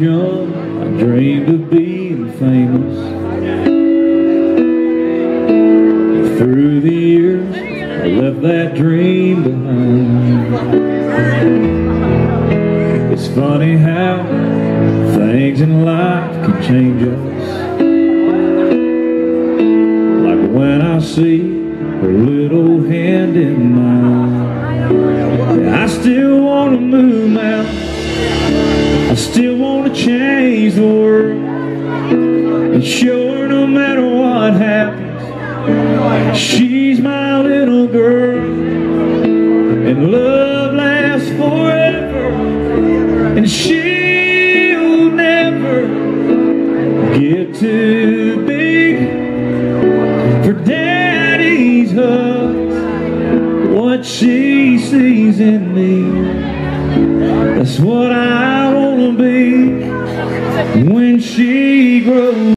young, I dreamed of being famous. Through the years, I left that dream behind. It's funny how things in life can change us. Like when I see her little hand in mine. I still want to move mountains. I still want to change the world and show her no matter what happens, she's my little girl. And love lasts forever, and she'll never get too big for daddy's hugs. What she sees in me, that's what I want to be when she grows.